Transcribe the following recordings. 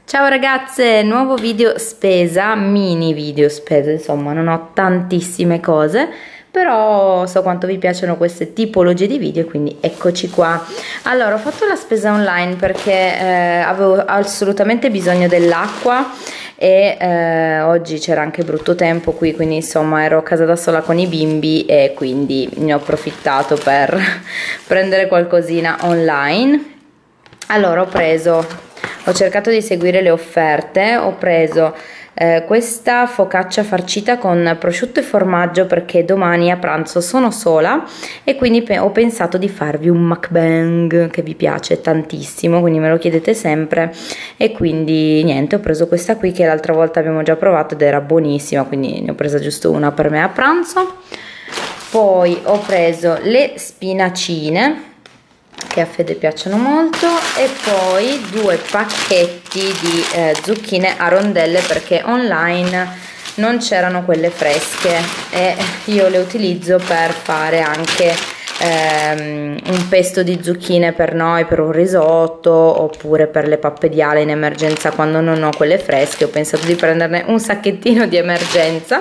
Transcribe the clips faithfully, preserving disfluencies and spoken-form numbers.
Ciao ragazze, nuovo video spesa, mini video spesa, insomma non ho tantissime cose, però so quanto vi piacciono queste tipologie di video, quindi eccoci qua. Allora, ho fatto la spesa online perché eh, avevo assolutamente bisogno dell'acqua e eh, oggi c'era anche brutto tempo qui, quindi insomma ero a casa da sola con i bimbi e quindi ne ho approfittato per prendere qualcosina online. Allora ho preso Ho cercato di seguire le offerte, ho preso eh, questa focaccia farcita con prosciutto e formaggio perché domani a pranzo sono sola e quindi pe ho pensato di farvi un mukbang che vi piace tantissimo, quindi me lo chiedete sempre e quindi niente, ho preso questa qui che l'altra volta abbiamo già provato ed era buonissima, quindi ne ho presa giusto una per me a pranzo. Poi ho preso le spinacine che a Fede piacciono molto e poi due pacchetti di eh, zucchine a rondelle perché online non c'erano quelle fresche e io le utilizzo per fare anche ehm, un pesto di zucchine per noi, per un risotto oppure per le pappe di ala in emergenza quando non ho quelle fresche. Ho pensato di prenderne un sacchettino di emergenza.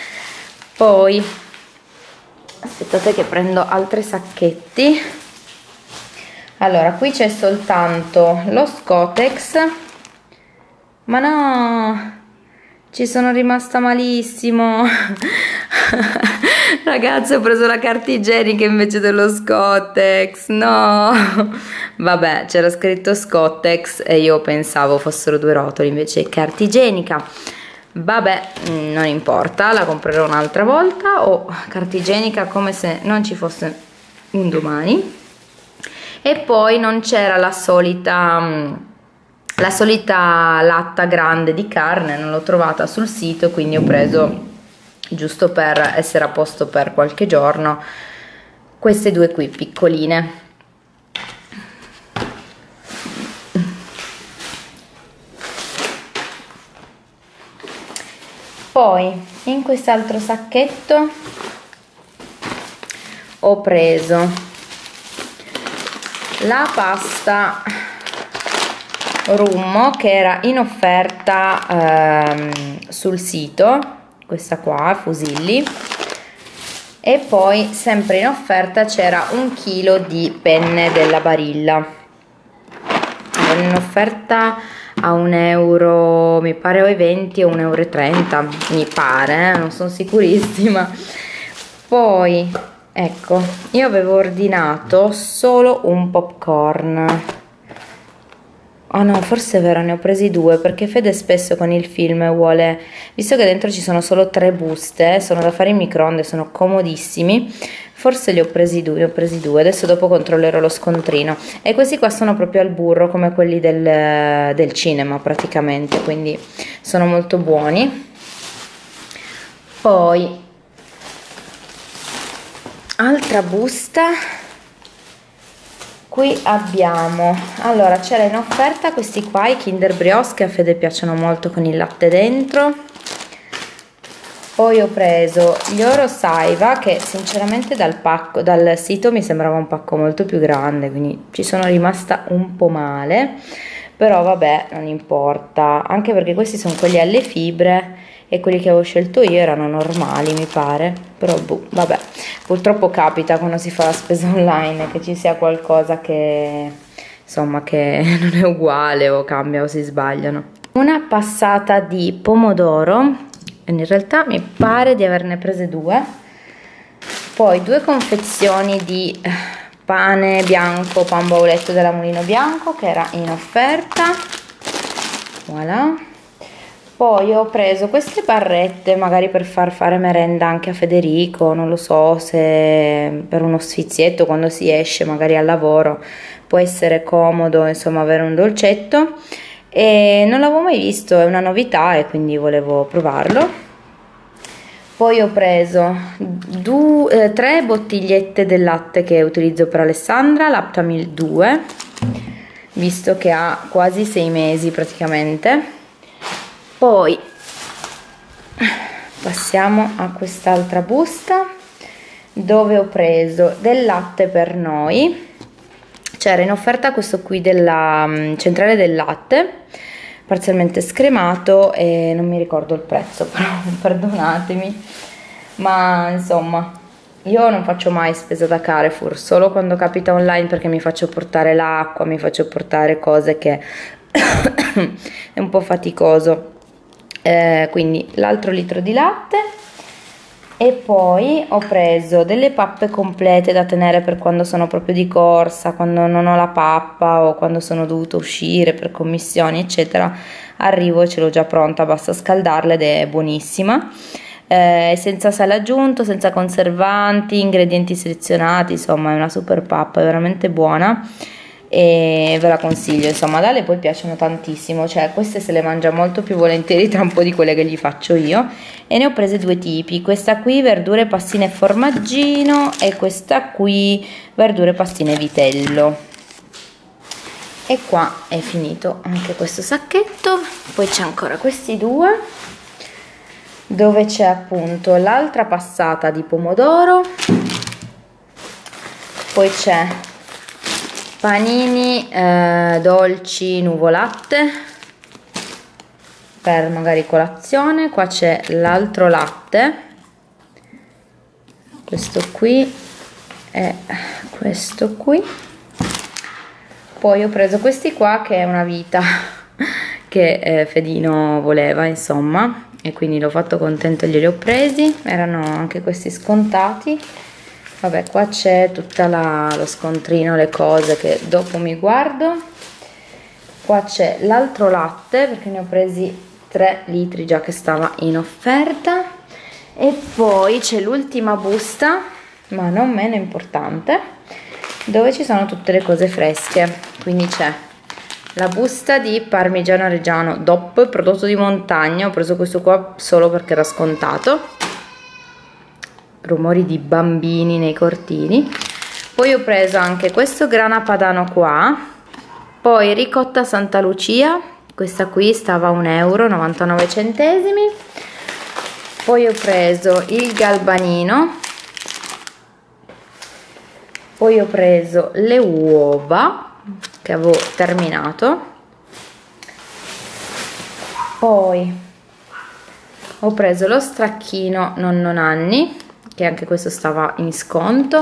Poi aspettate che prendo altri sacchetti. Allora, qui c'è soltanto lo Scotex, ma no, ci sono rimasta malissimo. Ragazzi, ho preso la carta igienica invece dello Scotex, no. Vabbè, c'era scritto Scotex e io pensavo fossero due rotoli, invece carta igienica. Vabbè, non importa, la comprerò un'altra volta o carta igienica come se non ci fosse un domani. E poi non c'era la solita la solita latta grande di carne, non l'ho trovata sul sito, quindi ho preso, giusto per essere a posto per qualche giorno, queste due qui piccoline. Poi in quest'altro sacchetto ho preso la pasta Rummo che era in offerta ehm, sul sito, questa qua, Fusilli, e poi sempre in offerta c'era un chilo di penne della Barilla, era in offerta a un euro, mi pare o venti o un euro e trenta, mi pare, eh? Non sono sicurissima. Poi ecco, io avevo ordinato solo un popcorn. Oh no, forse è vero, ne ho presi due perché Fede spesso con il film vuole, visto che dentro ci sono solo tre buste, sono da fare in microonde, sono comodissimi, forse li ho presi due, ho presi due, adesso dopo controllerò lo scontrino. E questi qua sono proprio al burro come quelli del, del cinema praticamente, quindi sono molto buoni. Poi altra busta, qui abbiamo, allora c'era in offerta questi qua, i Kinder Brioche che a Fede piacciono molto con il latte dentro. Poi ho preso gli Oro Saiva che sinceramente dal pacco, dal sito mi sembrava un pacco molto più grande, quindi ci sono rimasta un po' male, però vabbè, non importa, anche perché questi sono quelli alle fibre e quelli che avevo scelto io erano normali, mi pare, però boh, vabbè, purtroppo capita quando si fa la spesa online che ci sia qualcosa che insomma che non è uguale o cambia o si sbagliano. Una passata di pomodoro, in realtà mi pare di averne prese due, poi due confezioni di pane bianco, pan bauletto della Mulino Bianco che era in offerta, voilà. Poi ho preso queste barrette magari per far fare merenda anche a Federico, non lo so, se per uno sfizietto quando si esce magari al lavoro può essere comodo insomma avere un dolcetto, e non l'avevo mai visto, è una novità e quindi volevo provarlo. Poi ho preso due, eh, tre bottigliette del latte che utilizzo per Alessandra, Laptamil due, visto che ha quasi sei mesi praticamente. Poi passiamo a quest'altra busta dove ho preso del latte per noi, c'era in offerta questo qui della um, centrale del latte parzialmente scremato e non mi ricordo il prezzo, però perdonatemi, ma insomma io non faccio mai spesa da Carrefour, solo quando capita online, perché mi faccio portare l'acqua, mi faccio portare cose che è un po' faticoso. Eh, quindi l'altro litro di latte, e poi ho preso delle pappe complete da tenere per quando sono proprio di corsa, quando non ho la pappa o quando sono dovuta uscire per commissioni eccetera. Arrivo e ce l'ho già pronta, basta scaldarla ed è buonissima, eh, senza sale aggiunto, senza conservanti, ingredienti selezionati, insomma è una super pappa, è veramente buona e ve la consiglio. Insomma, ad Ale poi piacciono tantissimo, cioè queste se le mangia molto più volentieri tra un po' di quelle che gli faccio io, e ne ho prese due tipi, questa qui verdure pastine formaggino e questa qui verdure pastine vitello. E qua è finito anche questo sacchetto. Poi c'è ancora questi due dove c'è appunto l'altra passata di pomodoro, poi c'è panini eh, dolci nuvolate per magari colazione, qua c'è l'altro latte, questo qui e questo qui. Poi ho preso questi qua che è una vita che eh, Fedino voleva, insomma, e quindi l'ho fatto contento e glieli ho presi, erano anche questi scontati. Vabbè, qua c'è tutta la, lo scontrino, le cose che dopo mi guardo. Qua c'è l'altro latte, perché ne ho presi tre litri già che stava in offerta. E poi c'è l'ultima busta, ma non meno importante, dove ci sono tutte le cose fresche. Quindi c'è la busta di parmigiano reggiano D O P, prodotto di montagna. Ho preso questo qua solo perché era scontato. Rumori di bambini nei cortili. Poi ho preso anche questo grana padano qua, poi ricotta Santa Lucia, questa qui stava a un euro e novantanove centesimi. Poi ho preso il galbanino, poi ho preso le uova che avevo terminato, poi ho preso lo stracchino nonno Nanni, che anche questo stava in sconto,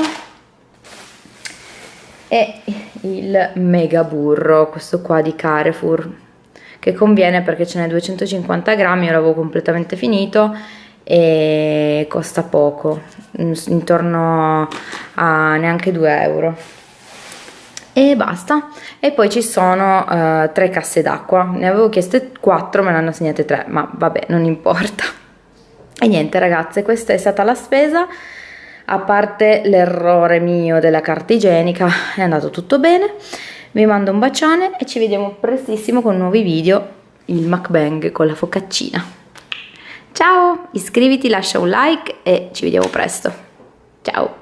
e il mega burro, questo qua di Carrefour, che conviene perché ce n'è duecentocinquanta grammi, io l'avevo completamente finito e costa poco, intorno a neanche due euro. E basta. E poi ci sono uh, tre casse d'acqua, ne avevo chieste quattro, me ne hanno assegnate tre, ma vabbè, non importa. E niente ragazze, questa è stata la spesa, a parte l'errore mio della carta igienica è andato tutto bene. Vi mando un bacione e ci vediamo prestissimo con nuovi video, il mukbang con la focaccina. Ciao, iscriviti, lascia un like e ci vediamo presto. Ciao!